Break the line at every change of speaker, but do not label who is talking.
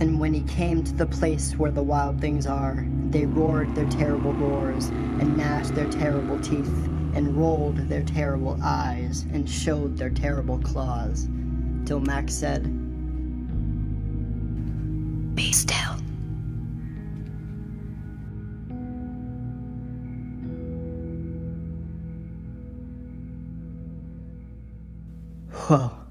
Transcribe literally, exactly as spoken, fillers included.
And when he came to the place where the wild things are, they roared their terrible roars, and gnashed their terrible teeth, and rolled their terrible eyes, and showed their terrible claws, till Max said, "Be still." Whoa.